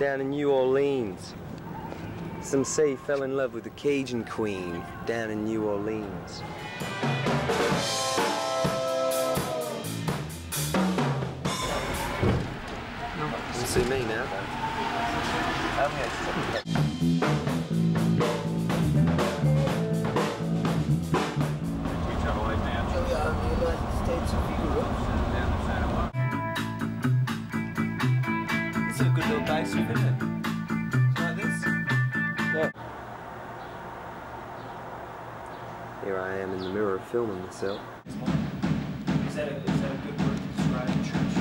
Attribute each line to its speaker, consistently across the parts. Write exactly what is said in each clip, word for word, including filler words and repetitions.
Speaker 1: down in New Orleans. Some say he fell in love with the Cajun queen down in New Orleans. You see me now. This is a good little bass riff, isn't it? Like this? Yeah. Here I am in the mirror filming myself.
Speaker 2: Is that a, is that a good word to describe a church?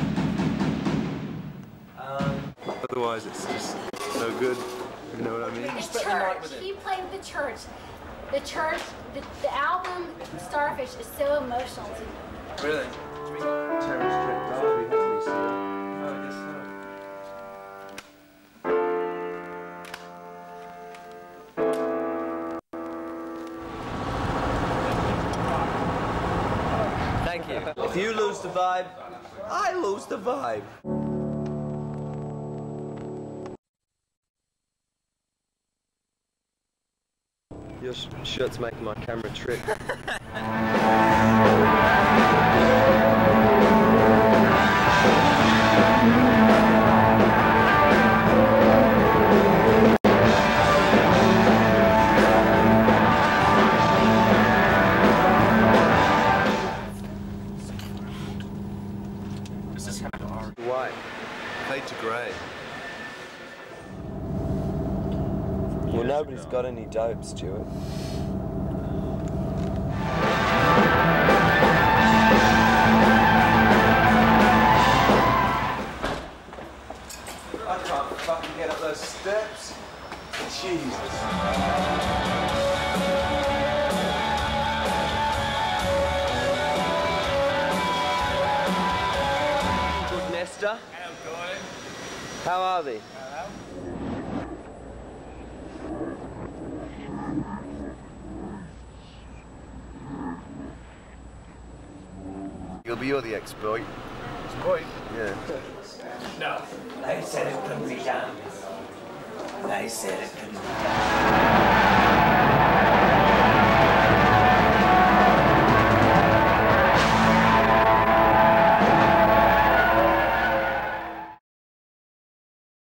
Speaker 2: Um,
Speaker 1: Otherwise, it's just no good. You know what I mean?
Speaker 3: The church. He played the church. The church. The, the album Starfish is so emotional to me.
Speaker 1: Really? Terrorist Trek Derby, hasn't he, sir?
Speaker 2: oh, I guess so.
Speaker 1: Thank you. If you lose the vibe, I lose the vibe. Your sh shirt's making my camera trip.
Speaker 2: This is kind of hard.
Speaker 1: White. Fade to grey. Well, nobody's got any dope, Stuart. I can't fucking get up those steps. Jesus. Good Nesta. How are they? You'll be you're the exploit.
Speaker 2: Exploit?
Speaker 1: Yeah.
Speaker 2: No. They said it couldn't be done. They said it couldn't be done.